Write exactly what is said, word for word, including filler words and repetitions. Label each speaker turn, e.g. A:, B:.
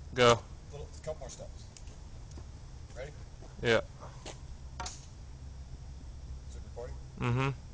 A: Go.
B: Little, a couple more steps. Ready?
A: Yeah.
B: Is it recording?
A: Mm-hmm.